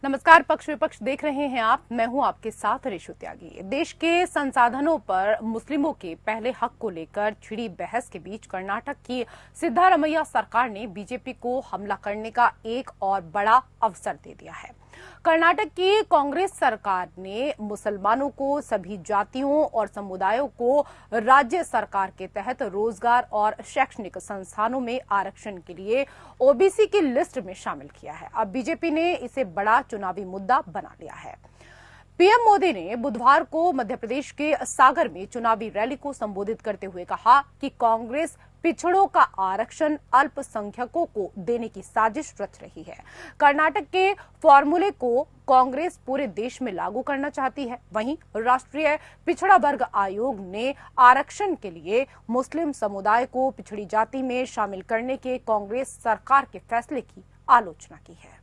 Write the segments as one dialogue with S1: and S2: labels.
S1: नमस्कार, पक्ष विपक्ष देख रहे हैं आप। मैं हूं आपके साथ ऋषु त्यागी। देश के संसाधनों पर मुस्लिमों के पहले हक को लेकर छिड़ी बहस के बीच कर्नाटक की सिद्धारमैया सरकार ने बीजेपी को हमला करने का एक और बड़ा अवसर दे दिया है। कर्नाटक की कांग्रेस सरकार ने मुसलमानों को सभी जातियों और समुदायों को राज्य सरकार के तहत रोजगार और शैक्षणिक संस्थानों में आरक्षण के लिए ओबीसी की लिस्ट में शामिल किया है। अब बीजेपी ने इसे बड़ा चुनावी मुद्दा बना लिया है। पीएम मोदी ने बुधवार को मध्य प्रदेश के सागर में चुनावी रैली को संबोधित करते हुए कहा कि कांग्रेस पिछड़ों का आरक्षण अल्पसंख्यकों को देने की साजिश रच रही है। कर्नाटक के फॉर्मूले को कांग्रेस पूरे देश में लागू करना चाहती है। वहीं राष्ट्रीय पिछड़ा वर्ग आयोग ने आरक्षण के लिए मुस्लिम समुदाय को पिछड़ी जाति में शामिल करने के कांग्रेस सरकार के फैसले की आलोचना की है।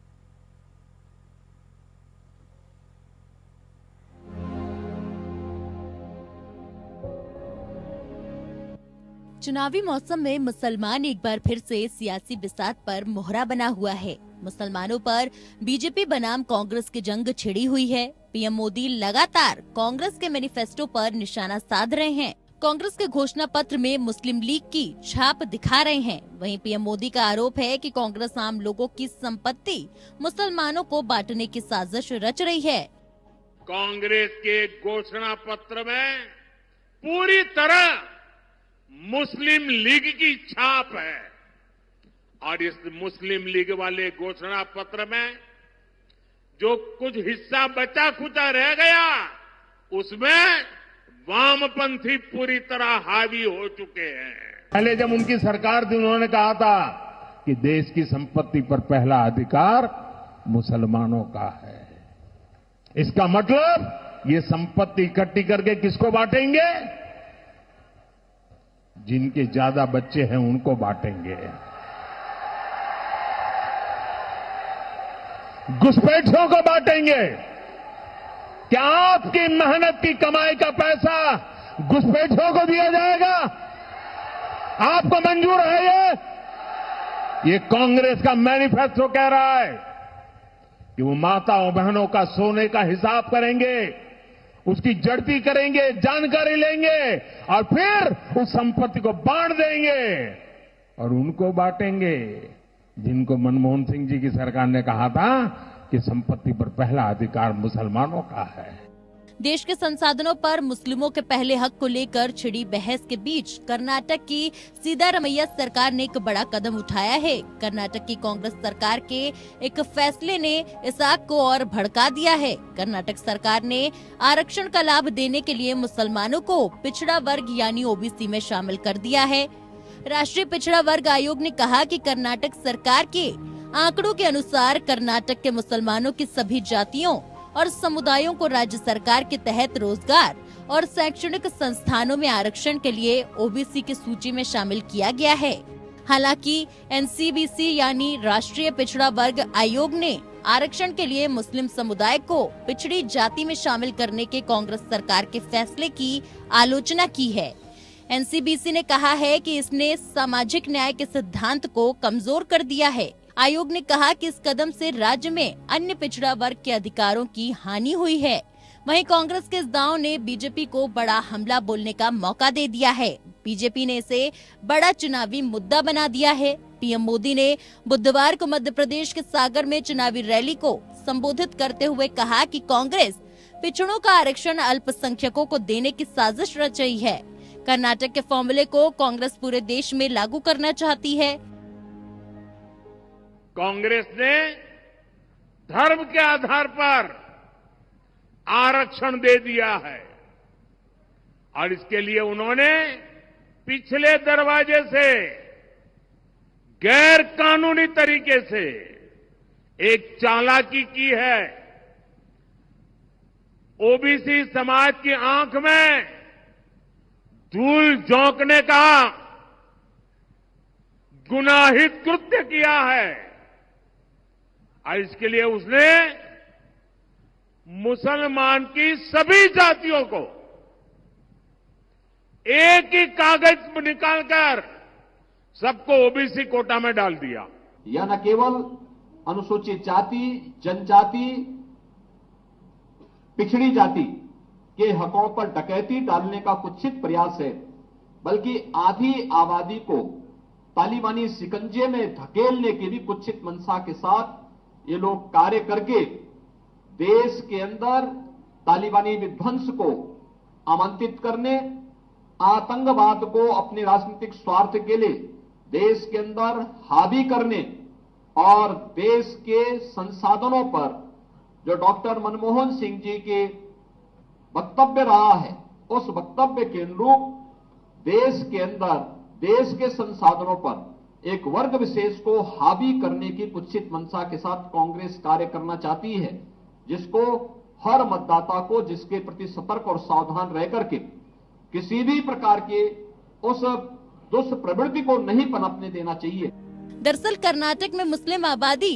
S2: चुनावी मौसम में मुसलमान एक बार फिर से सियासी बिसात पर मोहरा बना हुआ है। मुसलमानों पर बीजेपी बनाम कांग्रेस की जंग छिड़ी हुई है। पीएम मोदी लगातार कांग्रेस के मैनिफेस्टो पर निशाना साध रहे हैं। कांग्रेस के घोषणा पत्र में मुस्लिम लीग की छाप दिखा रहे हैं। वहीं पीएम मोदी का आरोप है कि कांग्रेस आम लोगों की संपत्ति मुसलमानों को बांटने की साजिश रच रही है।
S3: कांग्रेस के घोषणा पत्र में पूरी तरह मुस्लिम लीग की छाप है और इस मुस्लिम लीग वाले घोषणा पत्र में जो कुछ हिस्सा बचा खुचा रह गया उसमें वामपंथी पूरी तरह हावी हो चुके हैं।
S4: पहले जब उनकी सरकार थी उन्होंने कहा था कि देश की संपत्ति पर पहला अधिकार मुसलमानों का है। इसका मतलब ये संपत्ति इकट्ठी करके किसको बांटेंगे? जिनके ज्यादा बच्चे हैं उनको बांटेंगे। घुसपैठियों को बांटेंगे। क्या आपकी मेहनत की कमाई का पैसा घुसपैठियों को दिया जाएगा? आपको मंजूर है? ये कांग्रेस का मैनिफेस्टो कह रहा है कि वो माताओं बहनों का सोने का हिसाब करेंगे, उसकी जड़ती करेंगे, जानकारी लेंगे और फिर उस संपत्ति को बांट देंगे और उनको बांटेंगे जिनको मनमोहन सिंह जी की सरकार ने कहा था कि संपत्ति पर पहला अधिकार मुसलमानों का है।
S2: देश के संसाधनों पर मुस्लिमों के पहले हक को लेकर छिड़ी बहस के बीच कर्नाटक की सिद्धारमैया सरकार ने एक बड़ा कदम उठाया है। कर्नाटक की कांग्रेस सरकार के एक फैसले ने इस आग को और भड़का दिया है। कर्नाटक सरकार ने आरक्षण का लाभ देने के लिए मुसलमानों को पिछड़ा वर्ग यानी ओबीसी में शामिल कर दिया है। राष्ट्रीय पिछड़ा वर्ग आयोग ने कहा कि कर्नाटक सरकार के आंकड़ों के अनुसार कर्नाटक के मुसलमानों की सभी जातियों और समुदायों को राज्य सरकार के तहत रोजगार और शैक्षणिक संस्थानों में आरक्षण के लिए ओबीसी की सूची में शामिल किया गया है। हालांकि एनसीबीसी यानी राष्ट्रीय पिछड़ा वर्ग आयोग ने आरक्षण के लिए मुस्लिम समुदाय को पिछड़ी जाति में शामिल करने के कांग्रेस सरकार के फैसले की आलोचना की है। एनसीबीसी ने कहा है कि इसने सामाजिक न्याय के सिद्धांत को कमजोर कर दिया है। आयोग ने कहा कि इस कदम से राज्य में अन्य पिछड़ा वर्ग के अधिकारों की हानि हुई है। वहीं कांग्रेस के इस दांव ने बीजेपी को बड़ा हमला बोलने का मौका दे दिया है। बीजेपी ने इसे बड़ा चुनावी मुद्दा बना दिया है। पीएम मोदी ने बुधवार को मध्य प्रदेश के सागर में चुनावी रैली को संबोधित करते हुए कहा कि कांग्रेस पिछड़ों का आरक्षण अल्पसंख्यकों को देने की साजिश रच रही है। कर्नाटक के फॉर्मूले को कांग्रेस पूरे देश में लागू करना चाहती है।
S3: कांग्रेस ने धर्म के आधार पर आरक्षण दे दिया है और इसके लिए उन्होंने पिछले दरवाजे से गैर कानूनी तरीके से एक चालाकी की है। ओबीसी समाज की आंख में धूल झोंकने का गुनाहित कृत्य किया है और इसके लिए उसने मुसलमान की सभी जातियों को एक ही कागज निकालकर सबको ओबीसी कोटा में डाल दिया।
S5: यह न केवल अनुसूचित जाति, जनजाति, पिछड़ी जाति के हकों पर डकैती डालने का कुत्सित प्रयास है, बल्कि आधी आबादी को तालिबानी शिकंजे में धकेलने की भी कुत्सित मंशा के साथ ये लोग कार्य करके देश के अंदर तालिबानी विध्वंस को आमंत्रित करने, आतंकवाद को अपने राजनीतिक स्वार्थ के लिए देश के अंदर हावी करने और देश के संसाधनों पर जो डॉक्टर मनमोहन सिंह जी के वक्तव्य रहा है, उस वक्तव्य के अनुरूप देश के अंदर देश के संसाधनों पर एक वर्ग विशेष को हावी करने की कुत्सित मंशा के साथ कांग्रेस कार्य करना चाहती है, जिसको हर मतदाता को जिसके प्रति सतर्क और सावधान रह करके किसी भी प्रकार के उस दुष्प्रवृत्ति को नहीं पनपने देना चाहिए।
S2: दरअसल कर्नाटक में मुस्लिम आबादी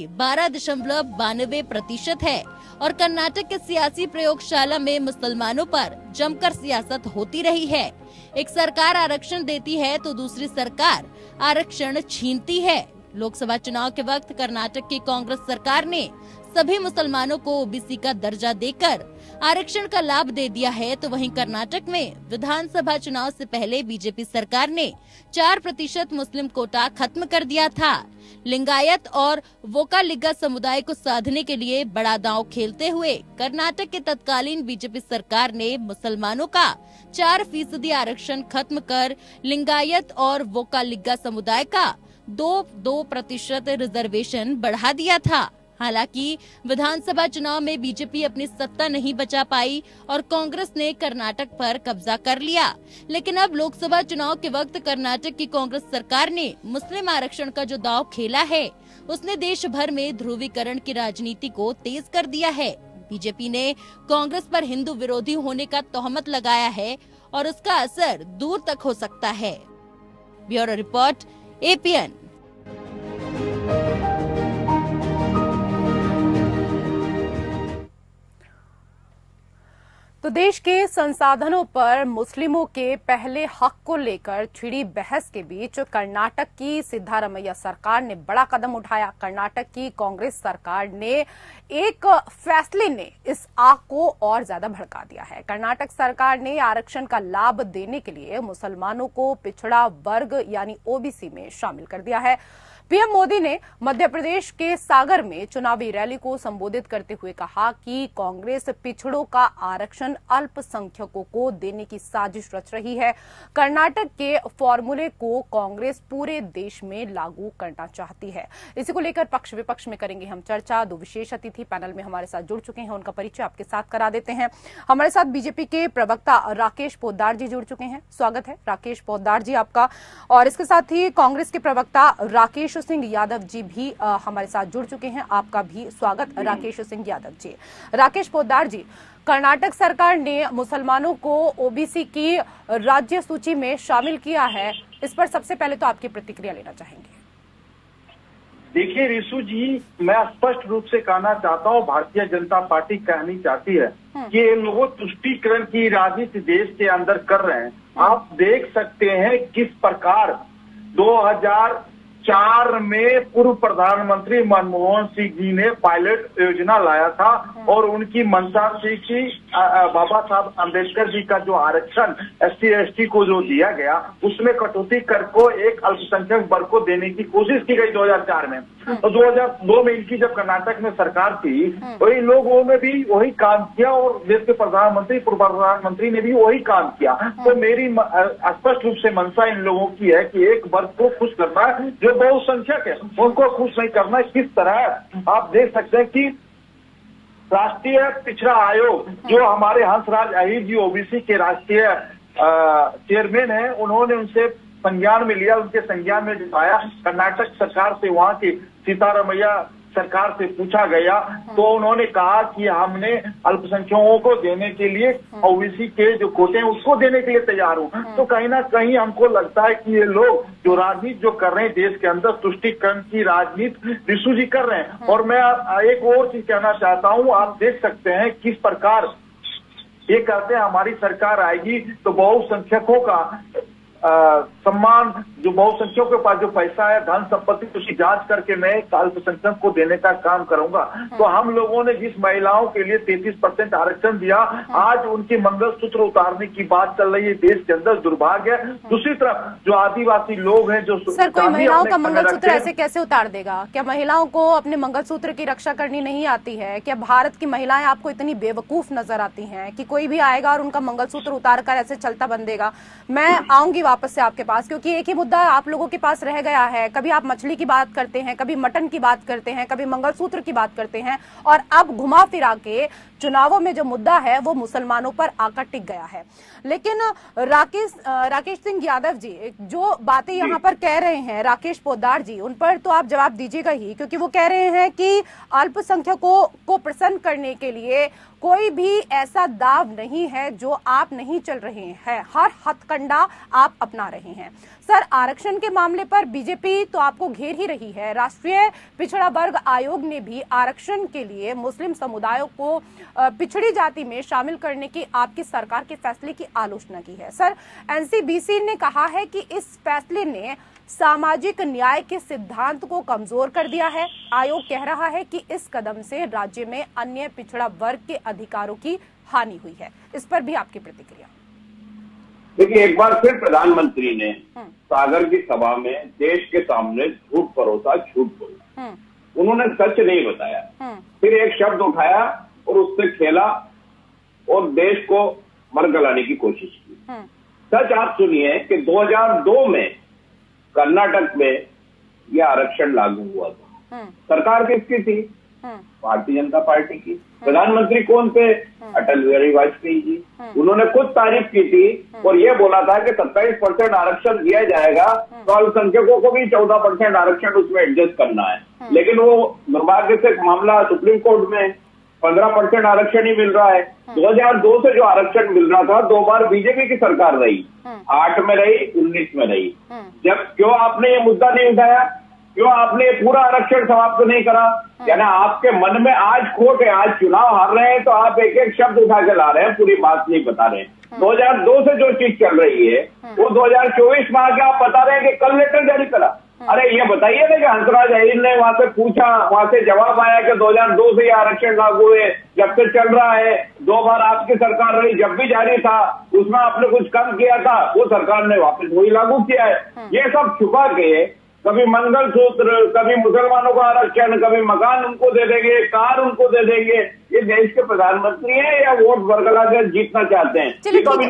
S2: 12.92% है और कर्नाटक के सियासी प्रयोगशाला में मुसलमानों पर जमकर सियासत होती रही है। एक सरकार आरक्षण देती है तो दूसरी सरकार आरक्षण छीनती है। लोकसभा चुनाव के वक्त कर्नाटक की कांग्रेस सरकार ने सभी मुसलमानों को ओबीसी का दर्जा देकर आरक्षण का लाभ दे दिया है, तो वहीं कर्नाटक में विधानसभा चुनाव से पहले बीजेपी सरकार ने 4% मुस्लिम कोटा खत्म कर दिया था। लिंगायत और वोकालिगा समुदाय को साधने के लिए बड़ा दांव खेलते हुए कर्नाटक के तत्कालीन बीजेपी सरकार ने मुसलमानों का 4% आरक्षण खत्म कर लिंगायत और वोकालिगा समुदाय का 2% रिजर्वेशन बढ़ा दिया था। हालांकि विधानसभा चुनाव में बीजेपी अपनी सत्ता नहीं बचा पाई और कांग्रेस ने कर्नाटक पर कब्जा कर लिया, लेकिन अब लोकसभा चुनाव के वक्त कर्नाटक की कांग्रेस सरकार ने मुस्लिम आरक्षण का जो दांव खेला है, उसने देश भर में ध्रुवीकरण की राजनीति को तेज कर दिया है। बीजेपी ने कांग्रेस पर हिंदू विरोधी होने का तोहमत लगाया है और उसका असर दूर तक हो सकता है। Bureau report, APN.
S1: तो देश के संसाधनों पर मुस्लिमों के पहले हक को लेकर छिड़ी बहस के बीच कर्नाटक की सिद्धारमैया सरकार ने बड़ा कदम उठाया। कर्नाटक की कांग्रेस सरकार ने एक फैसले ने इस आग को और ज्यादा भड़का दिया है। कर्नाटक सरकार ने आरक्षण का लाभ देने के लिए मुसलमानों को पिछड़ा वर्ग यानी ओबीसी में शामिल कर दिया है। पीएम मोदी ने मध्य प्रदेश के सागर में चुनावी रैली को संबोधित करते हुए कहा कि कांग्रेस पिछड़ों का आरक्षण अल्पसंख्यकों को देने की साजिश रच रही है। कर्नाटक के फॉर्मूले को कांग्रेस पूरे देश में लागू करना चाहती है। इसी को लेकर पक्ष विपक्ष में करेंगे हम चर्चा। दो विशेष अतिथि पैनल में हमारे साथ जुड़ चुके हैं, उनका परिचय आपके साथ करा देते हैं। हमारे साथ बीजेपी के प्रवक्ता राकेश पोद्दार जी जुड़ चुके हैं। स्वागत है राकेश पोद्दार जी आपका। और इसके साथ ही कांग्रेस के प्रवक्ता राकेश सिंह यादव जी भी हमारे साथ जुड़ चुके हैं। आपका भी स्वागत राकेश सिंह यादव जी। राकेश पोद्दार जी, कर्नाटक सरकार ने मुसलमानों को ओबीसी की राज्य सूची में शामिल किया है, इस पर सबसे पहले तो आपकी प्रतिक्रिया लेना चाहेंगे।
S6: देखिए रिशु जी, मैं स्पष्ट रूप से कहना चाहता हूँ, भारतीय जनता पार्टी कहनी चाहती है कि ये लोग तुष्टीकरण की राजनीति देश के अंदर कर रहे हैं। आप देख सकते हैं किस प्रकार 2004 में पूर्व प्रधानमंत्री मनमोहन सिंह जी ने पायलट योजना लाया था और उनकी मंशा थी कि बाबा साहब अम्बेडकर जी का जो आरक्षण SC/ST को जो दिया गया, उसमें कटौती कर को एक अल्पसंख्यक वर्ग को देने की कोशिश की गई 2004 में। तो 2002 में इनकी जब कर्नाटक में सरकार थी, वही लोगों ने भी वही काम किया और देश के प्रधानमंत्री पूर्व प्रधानमंत्री ने भी वही काम किया। तो मेरी स्पष्ट रूप से मंशा इन लोगों की है कि एक वर्ग को खुश करना है जो बहुसंख्यक है, उनको खुश नहीं करना। किस तरह आप देख सकते हैं कि राष्ट्रीय पिछड़ा आयोग जो हमारे हंसराज अहीर जी ओबीसी के राष्ट्रीय चेयरमैन है, उन्होंने उनसे संज्ञान में लिया, उनके संज्ञान में दिखाया। कर्नाटक सरकार से, वहां की सिद्धारमैया सरकार से पूछा गया तो उन्होंने कहा कि हमने अल्पसंख्यकों को देने के लिए ओबीसी के जो कोटे हैं उसको देने के लिए तैयार हूं। तो कहीं ना कहीं हमको लगता है कि ये लोग जो राजनीति जो कर रहे हैं देश के अंदर, तुष्टीकरण की राजनीति रिशु जी कर रहे हैं। और मैं एक और चीज कहना चाहता हूं, आप देख सकते हैं किस प्रकार ये कहते हैं हमारी सरकार आएगी तो बहुसंख्यकों का सम्मान, जो बहुसंख्यकों के पास जो पैसा है, धन संपत्ति, उसकी जांच करके मैं अल्पसंख्यक को देने का काम करूंगा। तो हम लोगों ने जिस महिलाओं के लिए 33% आरक्षण दिया, आज उनके मंगलसूत्र उतारने की बात चल रही है देश के अंदर, दुर्भाग्य है। दूसरी तरफ जो आदिवासी लोग हैं, जो
S1: सर, कोई महिलाओं का मंगलसूत्र ऐसे कैसे उतार देगा? क्या महिलाओं को अपने मंगलसूत्र की रक्षा करनी नहीं आती है? क्या भारत की महिलाएं आपको इतनी बेवकूफ नजर आती हैं कि कोई भी आएगा और उनका मंगलसूत्र उतार कर ऐसे चलता बन देगा? मैं आऊंगी वापस से आपके पास, क्योंकि एक ही मुद्दा आप लोगों के पास रह गया है। कभी आप मछली की बात करते हैं, कभी मटन की बात करते हैं, कभी मंगलसूत्र की बात करते हैं, और अब घुमा फिरा के चुनावों में जो मुद्दा है वो मुसलमानों पर आकर टिक गया है। लेकिन राकेश सिंह यादव जी जो बातें यहाँ पर कह रहे हैं, राकेश पोद्दार जी, उन पर तो आप जवाब दीजिएगा ही, क्योंकि वो कह रहे हैं कि अल्पसंख्यकों को प्रसन्न करने के लिए कोई भी ऐसा दाव नहीं है जो आप नहीं चल रहे हैं, हर हथकंडा आप अपना रहे हैं। सर, आरक्षण के मामले पर बीजेपी तो आपको घेर ही रही है। राष्ट्रीय पिछड़ा वर्ग आयोग ने भी आरक्षण के लिए मुस्लिम समुदायों को पिछड़ी जाति में शामिल करने की आपकी सरकार के फैसले की आलोचना की है। सर, एनसीबीसी ने कहा है कि इस फैसले ने सामाजिक न्याय के सिद्धांत को कमजोर कर दिया है। आयोग कह रहा है कि इस कदम से राज्य में अन्य पिछड़ा वर्ग के अधिकारों की हानि हुई है। इस पर भी आपकी प्रतिक्रिया?
S7: देखिए, एक बार फिर प्रधानमंत्री ने सागर की सभा में देश के सामने झूठ परोसा, झूठ बोला। उन्होंने सच नहीं बताया, फिर एक शब्द उठाया और उससे खेला और देश को मरगलाने की कोशिश की। सच आप सुनिए कि 2002 में कर्नाटक में यह आरक्षण लागू हुआ था। सरकार किसकी थी? भारतीय जनता पार्टी की। प्रधानमंत्री कौन थे? अटल बिहारी वाजपेयी जी। उन्होंने खुद तारीफ की थी और यह बोला था कि 27% आरक्षण दिया जाएगा तो अल्पसंख्यकों को भी 14% आरक्षण उसमें एडजस्ट करना है। लेकिन वो दुर्भाग्य से मामला सुप्रीम कोर्ट में 15% आरक्षण ही मिल रहा है। 2002 से जो आरक्षण मिल रहा था, 2 बार बीजेपी की सरकार रही, 8 में रही, 19 में रही। जब क्यों आपने ये मुद्दा नहीं उठाया? क्यों आपने पूरा आरक्षण समाप्त नहीं करा? यानी आपके मन में आज खोट है, आज चुनाव हार रहे हैं तो आप एक एक शब्द उठा के ला रहे हैं, पूरी बात नहीं बता रहे हैं। 2002 से जो चीज चल रही है वो 2024 में आके आप बता रहे हैं कि कल लेटर जारी करा। अरे ये बताइए ना कि हंसराज अहीर ने वहां से पूछा, वहां से जवाब आया कि 2002 से ये आरक्षण लागू है, जब से चल रहा है, 2 बार आपकी सरकार रही, जब भी जारी था उसमें आपने कुछ कम किया था, वो सरकार ने वापस वही लागू किया है। ये सब छुपा के कभी मंगलसूत्र, कभी मुसलमानों को आरक्षण, कभी मकान उनको दे देंगे, कार उनको दे देंगे। ये देश के प्रधानमंत्री हैं या वोट बरगला कर जीतना चाहते हैं?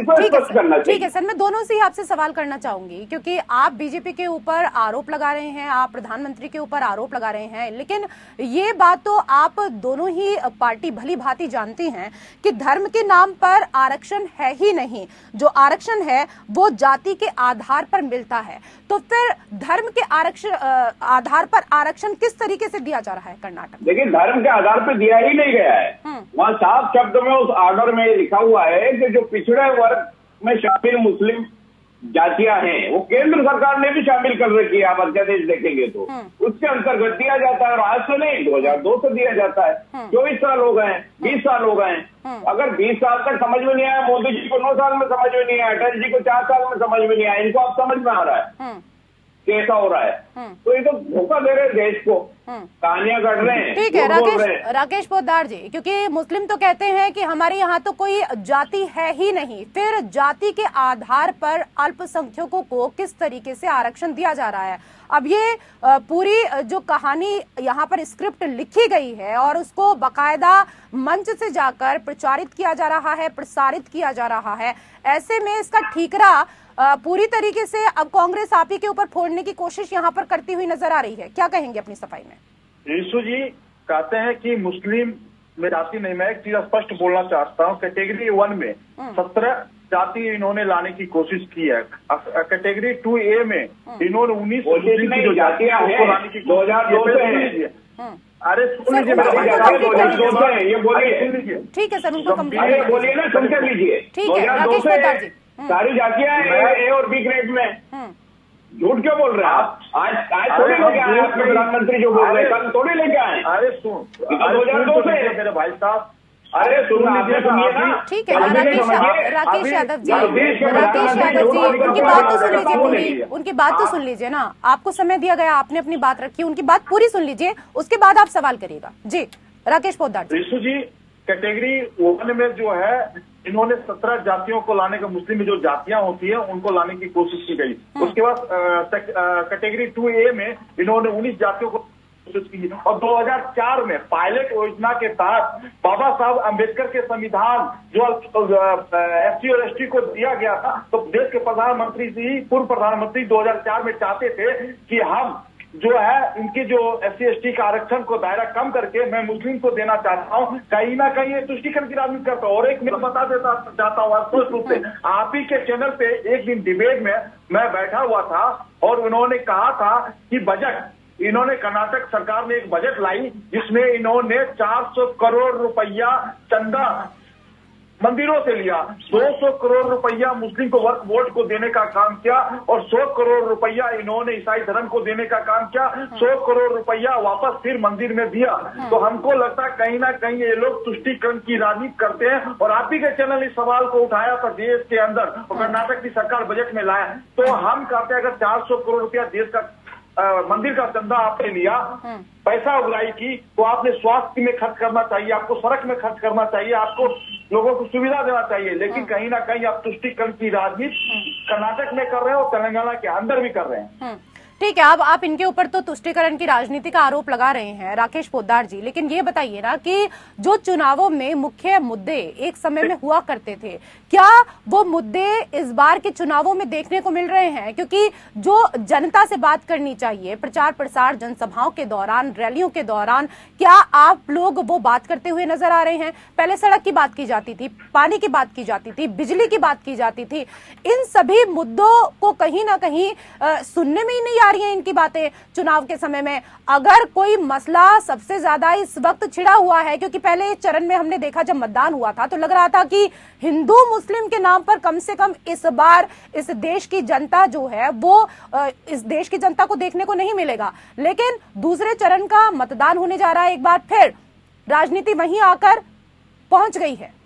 S1: ठीक है सर, मैं दोनों से ही आपसे सवाल करना चाहूंगी, क्योंकि आप बीजेपी के ऊपर आरोप लगा रहे हैं, आप प्रधानमंत्री के ऊपर आरोप लगा रहे हैं, लेकिन ये बात तो आप दोनों ही पार्टी भली भांति जानती हैं कि धर्म के नाम पर आरक्षण है ही नहीं। जो आरक्षण है वो जाति के आधार पर मिलता है। तो फिर धर्म के आधार पर आरक्षण किस तरीके से दिया जा रहा है कर्नाटक?
S7: देखिए, धर्म के आधार पर दिया ही नहीं गया है। वहाँ साफ शब्द में उस ऑर्डर में लिखा हुआ है कि जो पिछड़े वर्ग में शामिल मुस्लिम जातियां हैं वो केंद्र सरकार ने भी शामिल कर रखी है। आप अध्यादेश देखेंगे तो उसके अंतर्गत दिया जाता है, और आज से नहीं 2002 से दिया जाता है। 24 साल हो गए हैं, 20 साल हो गए हैं। अगर 20 साल तक समझ में नहीं आया, मोदी जी को 9 साल में समझ में नहीं आया, अटल जी को 4 साल में समझ में नहीं आया, इनको आप समझ में आ रहा है कैसा हो रहा है? तो ये तो धोखा दे रहे हैं देश को, कहानियां गढ़ रहे हैं।
S1: ठीक है राकेश पोद्दार जी, क्योंकि मुस्लिम तो कहते हैं कि हमारे यहाँ तो कोई जाति है ही नहीं, फिर जाति के आधार पर अल्पसंख्यकों को किस तरीके से आरक्षण दिया जा रहा है? अब ये पूरी जो कहानी यहाँ पर स्क्रिप्ट लिखी गई है और उसको बकायदा मंच से जाकर प्रचारित किया जा रहा है, प्रसारित किया जा रहा है, ऐसे में इसका ठीकरा पूरी तरीके से अब कांग्रेस आप ही के ऊपर फोड़ने की कोशिश यहाँ पर करती हुई नजर आ रही है। क्या कहेंगे अपनी सफाई में?
S6: ऋषु जी कहते हैं कि मुस्लिम में जाति नहीं। मैं एक चीज स्पष्ट बोलना चाहता हूँ, कैटेगरी 1 में 17 जाति इन्होंने लाने की कोशिश की है। कैटेगरी 2A में इन्होंने 19 जो जातियां हैं 2002 से। अरे सुन लीजिए, ये बोलिए।
S1: ठीक है सर, उनको कंप्लीट
S7: बोलिए ना, सुन कर लीजिए।
S1: ठीक है राकेश पोद्दार जी,
S7: सारी जातियां ए और बी ग्रेड में। झूठ क्यों बोल रहे हैं आप? आज थोड़ी लेके आए आपके प्रधानमंत्री जो बोल रहे हैं, कल थोड़ी लेके आए।
S6: अरे सुन,
S7: 2002 से
S6: मेरे भाई साहब अरे सुनिए ना,
S1: ठीक है राकेश यादव जी, उनकी बात तो सुन लीजिए पूरी, उनकी बात तो सुन लीजिए ना, आपको समय दिया गया, आपने अपनी बात रखी, उनकी बात पूरी सुन लीजिए, उसके बाद आप सवाल करिएगा। जी राकेश पोद्दार
S6: रिशु जी, कैटेगरी 1 में जो है इन्होंने 17 जातियों को लाने का, मुस्लिम में जो जातियां होती है उनको लाने की कोशिश की गई। उसके बाद कैटेगरी 2A में इन्होंने 19 जातियों को कोशिश की, और 2004 में पायलट योजना के तहत बाबा साहब अम्बेडकर के संविधान जो SC और ST को दिया गया था, तो देश के प्रधानमंत्री जी, पूर्व प्रधानमंत्री 2004 में चाहते थे कि हम जो है इनके जो SC ST का आरक्षण को दायरा कम करके मैं मुस्लिम को देना चाहता हूं। कहीं ना कहीं ये तुष्टीकरण की राजनीति करता हूं। और एक मैं बता देता चाहता हूं स्पष्ट रूप से, आप ही के चैनल पे एक दिन डिबेट में मैं बैठा हुआ था और उन्होंने कहा था कि बजट, इन्होंने कर्नाटक सरकार ने एक बजट लाई जिसमें इन्होंने 400 करोड़ रुपया चंदा मंदिरों से लिया, 200 करोड़ रुपया मुस्लिम को वक्फ बोर्ड को देने का काम किया, और 100 करोड़ रुपया इन्होंने ईसाई धर्म को देने का काम किया, 100 करोड़ रुपया वापस फिर मंदिर में दिया। तो हमको लगता है कहीं ना कहीं ये लोग तुष्टीकरण की राजनीति करते हैं। और आप ही के चैनल इस सवाल को उठाया था देश के अंदर, और कर्नाटक की सरकार बजट में लाया, तो हम कहते हैं अगर 400 करोड़ रुपया देश का मंदिर का चंदा आपने लिया, पैसा उगाई की, तो आपने स्वास्थ्य में खर्च करना चाहिए, आपको सड़क में खर्च करना चाहिए, आपको लोगों को सुविधा देना चाहिए। लेकिन कहीं ना कहीं आप तुष्टीकरण की राजनीति कर्नाटक में कर रहे हैं और तेलंगाना के अंदर भी कर रहे हैं।
S1: ठीक है, अब आप इनके ऊपर तो तुष्टीकरण की राजनीति का आरोप लगा रहे हैं राकेश पोद्दार जी, लेकिन ये बताइए ना कि जो चुनावों में मुख्य मुद्दे एक समय में हुआ करते थे, क्या वो मुद्दे इस बार के चुनावों में देखने को मिल रहे हैं? क्योंकि जो जनता से बात करनी चाहिए प्रचार प्रसार, जनसभाओं के दौरान, रैलियों के दौरान, क्या आप लोग वो बात करते हुए नजर आ रहे हैं? पहले सड़क की बात की जाती थी, पानी की बात की जाती थी, बिजली की बात की जाती थी, इन सभी मुद्दों को कहीं ना कहीं सुनने में ही नहीं आ रही है इनकी बातें चुनाव के समय में। अगर कोई मसला सबसे ज्यादा इस वक्त छिड़ा हुआ है, क्योंकि पहले चरण में हमने देखा जब मतदान हुआ था तो लग रहा था कि हिंदू मुस्लिम के नाम पर कम से कम इस बार इस देश की जनता जो है वो इस देश की जनता को देखने को नहीं मिलेगा। लेकिन दूसरे चरण का मतदान होने जा रहा है, एक बार फिर राजनीति वहीं आकर पहुंच गई है।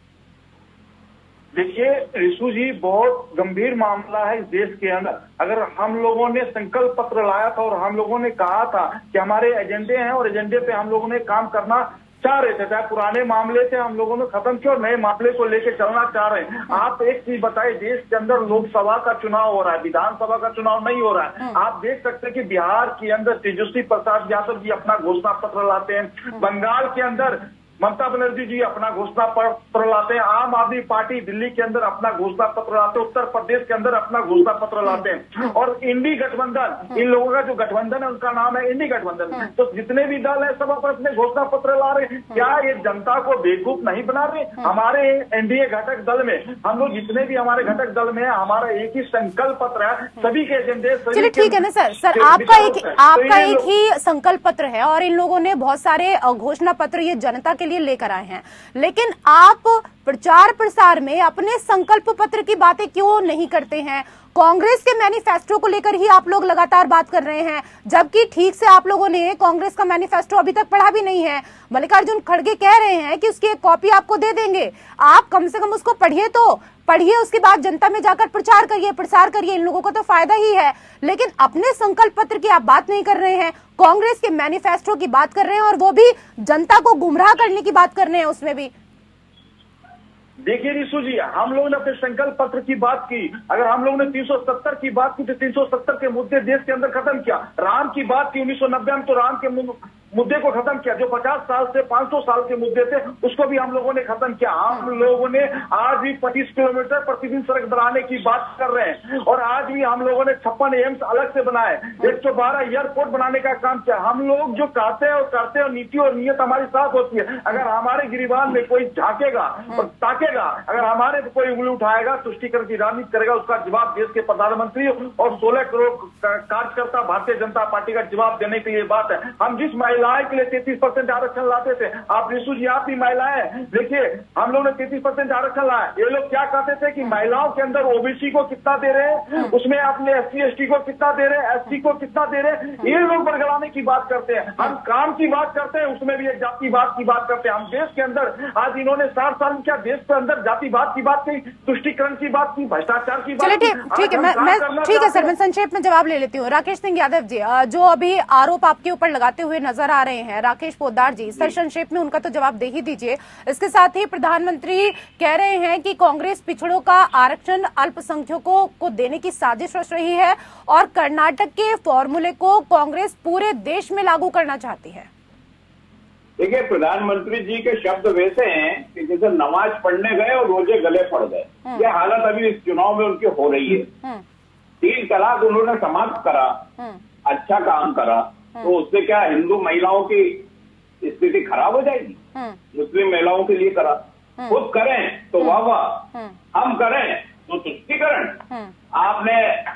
S6: देखिए रिशु जी, बहुत गंभीर मामला है इस देश के अंदर। अगर हम लोगों ने संकल्प पत्र लाया था और हम लोगों ने कहा था कि हमारे एजेंडे हैं और एजेंडे पे हम लोगों ने काम करना चाह रहे थे, चाहे पुराने मामले थे हम लोगों ने खत्म किया और नए मामले को लेकर चलना चाह रहे हैं। आप एक चीज बताइए, देश के अंदर लोकसभा का चुनाव हो रहा है, विधानसभा का चुनाव नहीं हो रहा है। आप देख सकते हैं कि बिहार के अंदर तेजस्वी प्रसाद यादव जी अपना घोषणा पत्र लाते हैं, बंगाल के अंदर ममता बनर्जी जी अपना घोषणा पत्र लाते हैं, आम आदमी पार्टी दिल्ली के अंदर अपना घोषणा पत्र लाते हैं, उत्तर प्रदेश के अंदर अपना घोषणा पत्र लाते हैं, और इंडी गठबंधन, इन लोगों का जो गठबंधन है उनका नाम है इंडी गठबंधन। तो जितने भी दल है सब अपने घोषणा पत्र ला रहे हैं। क्या ये जनता को बेवकूफ नहीं बना रहे? हमारे एनडीए घटक दल में हम लोग जितने भी हमारे घटक दल में हमारा एक ही संकल्प पत्र है, सभी के एजेंडे।
S1: चलिए ठीक है ना सर, आपका एक ही संकल्प पत्र है और इन लोगों ने बहुत सारे घोषणा पत्र ये जनता के लिए लेकर आए हैं, लेकिन आप प्रचार प्रसार में अपने संकल्प पत्र की बातें क्यों नहीं करते हैं? कांग्रेस के मैनिफेस्टो को लेकर ही आप लोग लगातार बात कर रहे हैं, जबकि ठीक से आप लोगों ने कांग्रेस का मैनिफेस्टो अभी तक पढ़ा भी नहीं है। मल्लिकार्जुन खड़गे कह रहे हैं कि उसकी एक कॉपी आपको दे देंगे, आप कम से कम उसको पढ़िए, तो पढ़िए, उसके बाद जनता में जाकर प्रचार करिए, प्रसार करिए, इन लोगों को तो फायदा ही है। लेकिन अपने संकल्प पत्र की आप बात नहीं कर रहे हैं, कांग्रेस के मैनिफेस्टो की बात कर रहे हैं और वो भी जनता को गुमराह करने की बात कर रहे हैं उसमें भी।
S6: देखिए रिशु जी, हम लोगों ने अपने संकल्प पत्र की बात की, अगर हम लोगों ने 370 की बात की तो 370 के मुद्दे देश के अंदर खत्म किया। राम की बात की 1990 में, तो राम के मुद्दे को खत्म किया। जो 50 साल से 500 साल के मुद्दे थे उसको भी हम लोगों ने खत्म किया। हम लोगों ने आज भी 25 किलोमीटर प्रतिदिन सड़क बनाने की बात कर रहे हैं, और आज भी हम लोगों ने 56 एम्स अलग से बनाए, 112 एयरपोर्ट बनाने का काम किया। हम लोग जो कहते हैं और करते हैं, नीति और नीयत हमारी साथ होती है। अगर हमारे गिरिबान में कोई झांकेगा और ताकेगा, अगर हमारे कोई उंगली उठाएगा, तुष्टीकरण की राजनीति करेगा, उसका जवाब देश के प्रधानमंत्री और 16 करोड़ कार्यकर्ता भारतीय जनता पार्टी का जवाब देने के लिए बात है। हम जिस महिलाएं के लिए 33% आरक्षण लाते थे। आप रिशु जी, आप भी महिलाएं, देखिए हम लोग ने 33% आरक्षण लाया। ये लोग क्या कहते थे कि महिलाओं के अंदर ओबीसी को कितना दे रहे हैं, उसमें अपने SC ST को कितना दे रहे हैं, SC को कितना दे रहे हैं, ये लोग बरगलाने की बात करते हैं। हम काम की बात करते हैं, उसमें भी एक जातिवाद की बात करते हैं। हम देश के अंदर आज इन्होंने 60 साल में क्या देश के अंदर जातिवाद की बात की, तुष्टीकरण की बात की, भ्रष्टाचार की बात की।
S1: ठीक है, मैं ठीक है सर, मैं संक्षेप में जवाब ले लेती हूँ। राकेश सिंह यादव जी, जो अभी आरोप आपके ऊपर लगाते हुए नजर आ रहे हैं, राकेश पोद्दार जी, सर संक्षेप में उनका तो जवाब दे ही दीजिए। इसके साथ ही प्रधानमंत्री कह रहे हैं कि कांग्रेस पिछड़ों का आरक्षण अल्पसंख्यकों को देने की साजिश रच रही है और कर्नाटक के फॉर्मूले को कांग्रेस पूरे देश में लागू करना चाहती है।
S7: देखिए, प्रधानमंत्री जी के शब्द वैसे हैं कि जैसे नमाज पढ़ने गए और रोजे गले पड़ गए। ये हालत अभी इस चुनाव में उनकी हो रही है। 3 तलाक उन्होंने समाप्त करा, अच्छा काम करा, तो उससे क्या हिंदू महिलाओं की स्थिति खराब हो जाएगी? मुस्लिम महिलाओं के लिए करा, खुद करें तो वाह वाह, हम करें तो तुष्टीकरण। आपने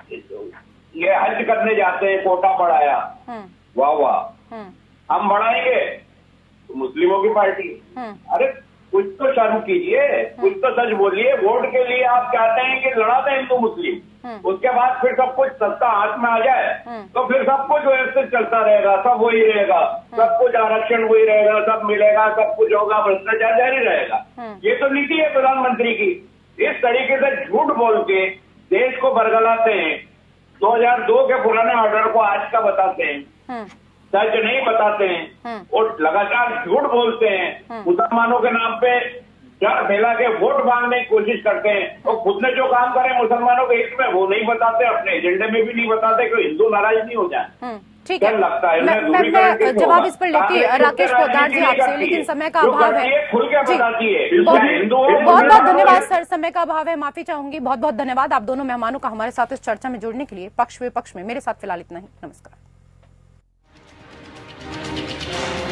S7: ये हज करने जाते हैं, कोटा बढ़ाया, वाह वाह, हम बढ़ाएंगे तो मुस्लिमों की पार्टी। अरे कुछ तो शर्म कीजिए, कुछ तो सच बोलिए। वोट के लिए आप चाहते हैं कि लड़ा दें हिंदू मुस्लिम, उसके बाद फिर सब कुछ सत्ता हाथ में आ जाए तो फिर सब कुछ व्यवस्थित चलता रहेगा, सब वही रहेगा, सब कुछ आरक्षण वही रहेगा, सब मिलेगा, सब कुछ होगा, भ्रष्टाचार जारी रहेगा। ये तो नीति है प्रधानमंत्री की। इस तरीके से झूठ बोल के देश को बरगलाते हैं। 2002 के पुराने ऑर्डर को आज का बताते हैं, सच नहीं बताते हैं और लगातार झूठ बोलते हैं। मुसलमानों के नाम पे डर फैला के वोट मांगने की कोशिश करते हैं और खुद ने जो काम करे मुसलमानों के हित में वो नहीं बताते, अपने एजेंडे में भी नहीं बताते कि हिंदू नाराज नहीं हो जाए।
S1: ठीक है,
S7: लगता है
S1: मैं जवाब इस पर लेती राकेश पोद्दार जी आपसे, लेकिन समय का अभाव है।
S7: खुल के बताती है।
S1: बहुत बहुत धन्यवाद सर, समय का अभाव है, माफी चाहूंगी। बहुत बहुत धन्यवाद आप दोनों मेहमानों का हमारे साथ इस चर्चा में जुड़ने के लिए। पक्ष विपक्ष में मेरे साथ फिलहाल इतना ही। नमस्कार।